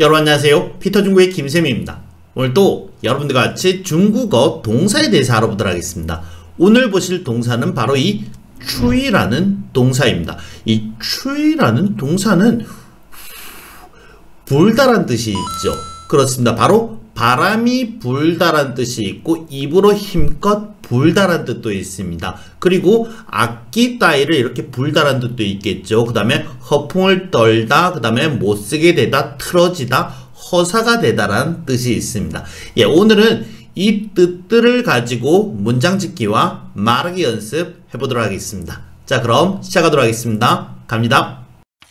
여러분 안녕하세요. 피터 중국의 김쌤입니다. 오늘도 여러분들과 같이 중국어 동사에 대해서 알아보도록 하겠습니다. 오늘 보실 동사는 바로 이 추위라는 동사입니다. 이 추위라는 동사는 불다란 뜻이 있죠. 그렇습니다. 바로 바람이 불다란 뜻이 있고 입으로 힘껏 불다란 뜻도 있습니다. 그리고 악기 따위를 이렇게 불다란 뜻도 있겠죠. 그 다음에 허풍을 떨다, 그 다음에 못쓰게 되다, 틀어지다, 허사가 되다라는 뜻이 있습니다. 예, 오늘은 이 뜻들을 가지고 문장 짓기와 말하기 연습 해보도록 하겠습니다. 자, 그럼 시작하도록 하겠습니다. 갑니다.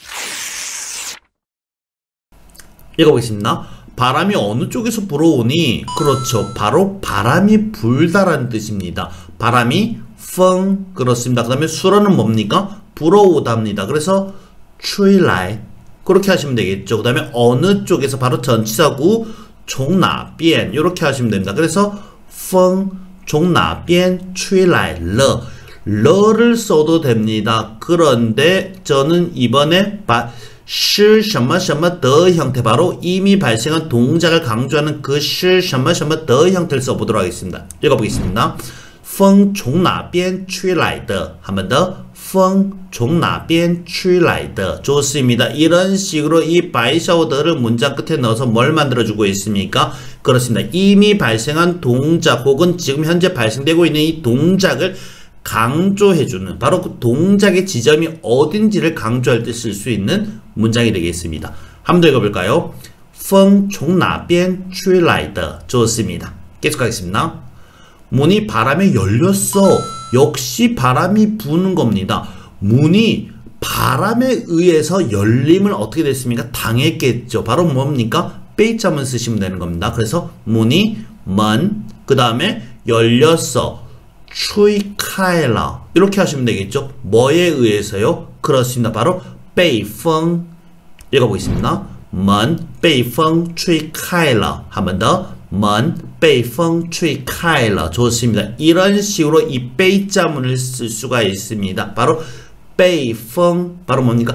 읽어보겠습니다. 바람이 어느 쪽에서 불어오니? 그렇죠. 바로 바람이 불다라는 뜻입니다. 바람이 펑, 그렇습니다. 그 다음에 수어는 뭡니까? 불어오답니다. 그래서 吹来 그렇게 하시면 되겠죠. 그 다음에 어느 쪽에서 바로 전치사구 从哪边 이렇게 하시면 됩니다. 그래서 风从哪边吹来了 러를 써도 됩니다. 그런데 저는 이번에 是什么什么的 형태, 바로 이미 발생한 동작을 강조하는 그 是什么什么的 형태를 써보도록 하겠습니다. 읽어보겠습니다. 风从哪边吹来的 한 번 더. 风从哪边吹来的 좋습니다. 이런 식으로 이 바이샤오더를 문장 끝에 넣어서 뭘 만들어주고 있습니까? 그렇습니다. 이미 발생한 동작 혹은 지금 현재 발생되고 있는 이 동작을 강조해주는, 바로 그 동작의 지점이 어딘지를 강조할 때 쓸 수 있는 문장이 되겠습니다. 한번 더 읽어볼까요? 风从哪边吹来的 좋습니다. 계속하겠습니다. 문이 바람에 열렸어. 역시 바람이 부는 겁니다. 문이 바람에 의해서 열림을 어떻게 됐습니까? 당했겠죠. 바로 뭡니까? 빼이자문 쓰시면 되는 겁니다. 그래서 문이 문, 그 다음에 열렸어. 吹开了 이렇게 하시면 되겠죠. 뭐에 의해서요? 그렇습니다. 바로 被风 읽어보겠습니다. 门被风吹开了 한 번 더. 门被风吹开了 좋습니다. 이런 식으로 이 被자문을 쓸 수가 있습니다. 바로 被风 바로 뭡니까?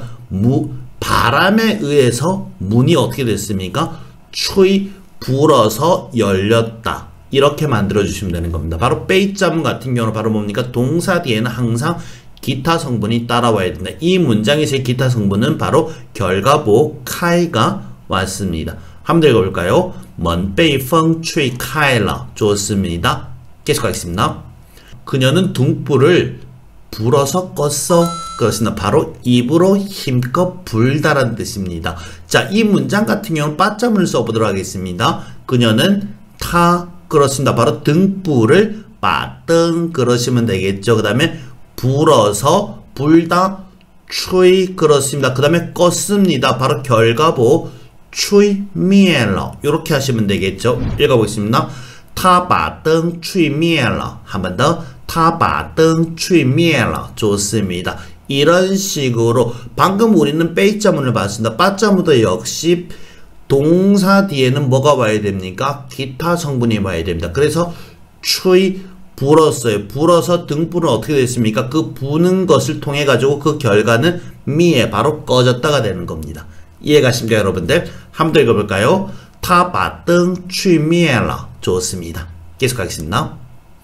바람에 의해서 문이 어떻게 됐습니까? 吹 불어서 열렸다. 이렇게 만들어주시면 되는 겁니다. 바로 빼이자문 같은 경우는 바로 뭡니까? 동사 뒤에는 항상 기타 성분이 따라와야 된다. 이 문장에서의 기타 성분은 바로 결과보 카이가 왔습니다. 한번 더 읽어볼까요? 门被风吹开了 좋습니다. 계속하겠습니다. 그녀는 등불을 불어서 껐어. 그렇습니다. 바로 입으로 힘껏 불다란 뜻입니다. 자, 이 문장 같은 경우는 빠자문을 써보도록 하겠습니다. 그녀는 그렇습니다. 바로 등불을 빠등 그러시면 되겠죠. 그 다음에 불어서 불다 吹 그렇습니다. 그 다음에 껐습니다. 바로 결과보 吹灭了 이렇게 하시면 되겠죠. 읽어보겠습니다. 他把灯吹灭了 한 번 더. 他把灯吹灭了 좋습니다. 이런 식으로 방금 우리는 빼이자문을 봤습니다. 빠자문도 역시 동사 뒤에는 뭐가 와야 됩니까? 기타 성분이 와야 됩니다. 그래서 吹 불었어요. 불어서 등불은 어떻게 됐습니까? 그 부는 것을 통해 가지고 그 결과는 미에 바로 꺼졌다가 되는 겁니다. 이해가십니까 여러분들? 한번 더 읽어볼까요? 他把灯吹灭了 좋습니다. 계속하겠습니다.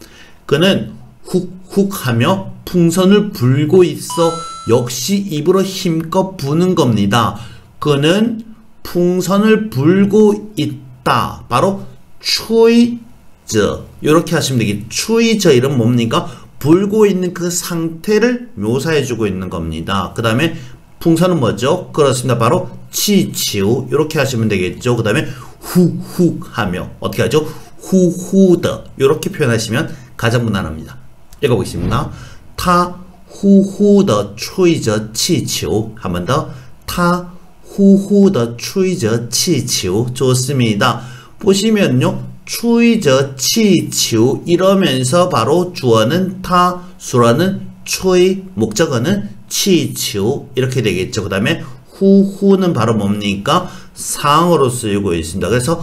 그는 훅훅 하며 풍선을 불고 있어. 역시 입으로 힘껏 부는 겁니다. 그는 풍선을 불고 있다. 바로 吹着 이렇게 하시면 되겠죠. 吹着 이런 뭡니까? 불고 있는 그 상태를 묘사해주고 있는 겁니다. 그 다음에 풍선은 뭐죠? 그렇습니다. 바로 气球 이렇게 하시면 되겠죠. 그 다음에 훅훅 하며 어떻게 하죠? 후후的 이렇게 표현하시면 가장 무난합니다. 읽어보겠습니다. 他呼呼地吹着气球 한 번 더. 他呼呼地吹着气球 좋습니다. 보시면요. 吹着气球 이러면서 바로 주어는 타, 수어는 吹, 목적어는 气球 이렇게 되겠죠. 그 다음에 후후는 바로 뭡니까? 상어로 쓰이고 있습니다. 그래서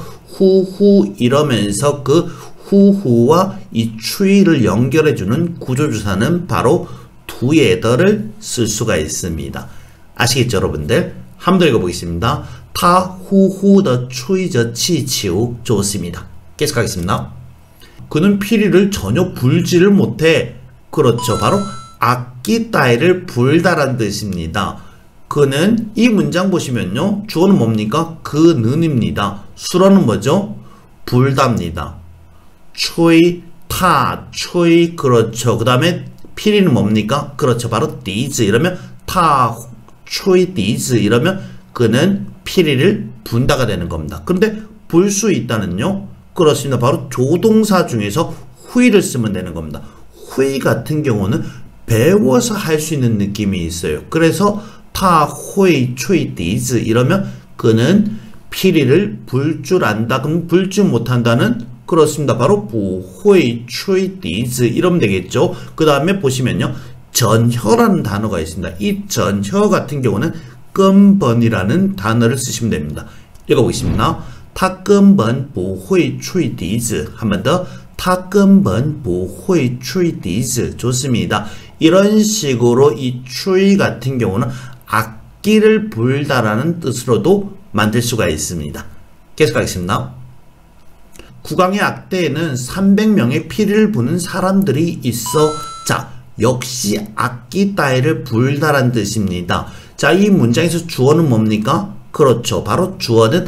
후후 이러면서 그 후후와 이 추이를 연결해주는 구조주사는 바로 두에더를 쓸 수가 있습니다. 아시겠죠 여러분들? 한번 더 읽어보겠습니다. 他呼呼地吹着气球 좋습니다. 계속하겠습니다. 그는 피리를 전혀 불지를 못해. 그렇죠. 바로 악기 따위를 불다란 뜻입니다. 그는 이 문장 보시면요. 주어는 뭡니까? 그는입니다. 수로는 뭐죠? 불답니다.吹, 타, 吹 그렇죠. 그 다음에 피리는 뭡니까? 그렇죠. 바로 디즈 이러면 타, 吹 디즈 이러면 그는 피리를 분다가 되는 겁니다. 그런데 불 수 있다는요? 그렇습니다. 바로 조동사 중에서 후이를 쓰면 되는 겁니다. 후이 같은 경우는 배워서 할 수 있는 느낌이 있어요. 그래서 타, 후이, 吹 디즈 이러면 그는 피리를 불 줄 안다. 그럼 불 줄 못한다는 그렇습니다. 바로 不会吹笛子 이러면 되겠죠. 그 다음에 보시면요. 전혀라는 단어가 있습니다. 이 전혀 같은 경우는 根本이라는 단어를 쓰시면 됩니다. 읽어보겠습니다. 他根本不会吹笛子 한 번 더. 他根本不会吹笛子 좋습니다. 이런 식으로 이吹 같은 경우는 악기를 불다라는 뜻으로도 만들 수가 있습니다. 계속하겠습니다. 국왕의 악대에는 300명의 피를 부는 사람들이 있어. 자, 역시 악기 따위를 불다란 뜻입니다. 자, 이 문장에서 주어는 뭡니까? 그렇죠. 바로 주어는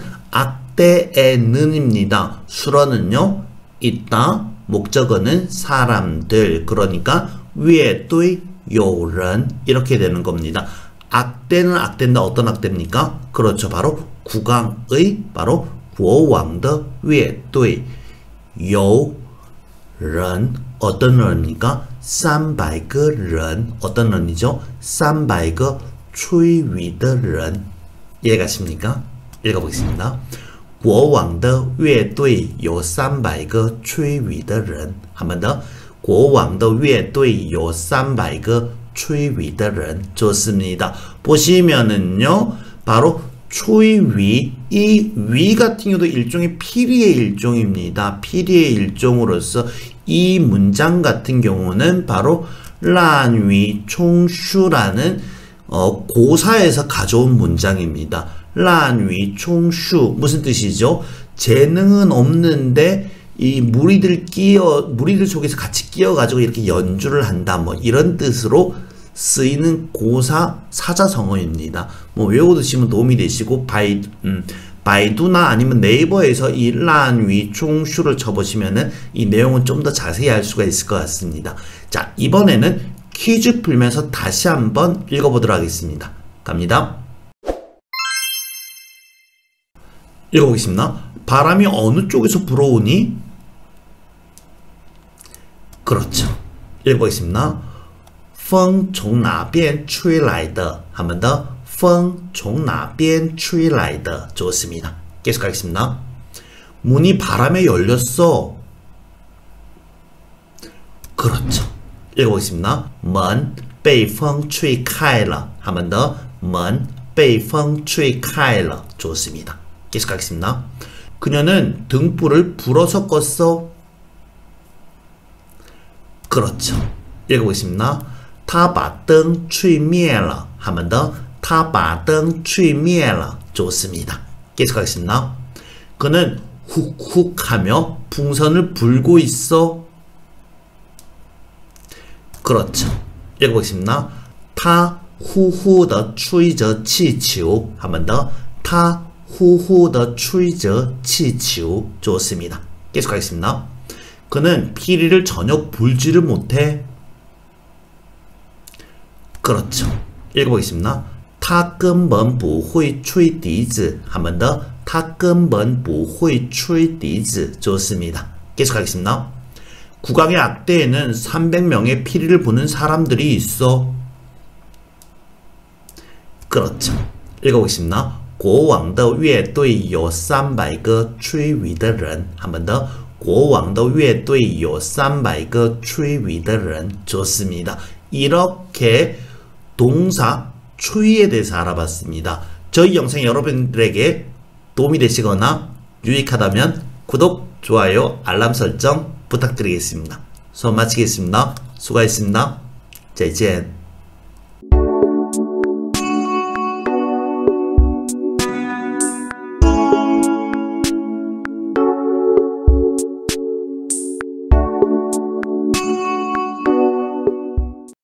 악대에는입니다. 수어는요, 있다. 목적어는 사람들. 그러니까 위에 또이 요런 이렇게 되는 겁니다. 악대는 악대인데 어떤 악대입니까? 그렇죠. 바로 국왕의 바로 国王的乐队有人 어떤人입니까? 300个人 어떤人이죠? 300个吹笛的人 이해가십니까? 읽어보겠습니다. 国王的乐队有300个吹笛的人 한 번 더. 国王的乐队有300个吹笛的人 좋습니다. 보시면은요. 바로 추위, 이 위 같은 경우도 일종의 피리의 일종입니다. 피리의 일종으로서 이 문장 같은 경우는 바로 란위 총슈라는 고사에서 가져온 문장입니다. 란위 총슈 무슨 뜻이죠? 재능은 없는데 이 무리들 속에서 같이 끼어가지고 이렇게 연주를 한다. 뭐 이런 뜻으로 쓰이는 고사 사자성어입니다. 뭐 외워두시면 도움이 되시고 바이두나 아니면 네이버에서 이 란위 총슈를 쳐보시면은 이 내용은 좀 더 자세히 알 수가 있을 것 같습니다. 자, 이번에는 퀴즈 풀면서 다시 한번 읽어보도록 하겠습니다. 갑니다. 읽어보겠습니다. 바람이 어느 쪽에서 불어오니? 그렇죠. 읽어보겠습니다. 风从哪边吹来的 한 번 더. 风从哪边吹来的 좋습니다. 계속하겠습니다. 문이 바람에 열렸어. 그렇죠. 읽어보겠습니다. 门被风吹开了 한 번 더. 门被风吹开了 좋습니다. 계속하겠습니다. 그녀는 등불을 불어서 껐어. 그렇죠. 읽어보겠습니다. 他把灯吹灭了 한 번 더. 他把灯吹灭了 좋습니다. 계속하겠습니다. 그는 훅훅 하며 풍선을 불고 있어. 그렇죠. 읽어보겠습니다. 他呼呼地吹着气球 한 번 더. 他呼呼地吹着气球 좋습니다. 계속하겠습니다. 그는 피리를 전혀 불지를 못해. 그렇죠. 읽어보겠습니다. 他根本不会吹笛子 한 번 더. 他根本不会吹笛子 좋습니다. 계속하겠습니다. 국왕의 악대에는 300명의 피리를 부는 사람들이 있어. 그렇죠. 읽어보겠습니다. 国王的乐队有300个吹笛的人 한 번 더. 国王的乐队有300个吹笛的人 좋습니다. 이렇게 동사 추위에 대해서 알아봤습니다. 저희 영상이 여러분들에게 도움이 되시거나 유익하다면 구독, 좋아요, 알람 설정 부탁드리겠습니다. 수업 마치겠습니다. 수고하셨습니다. 再见.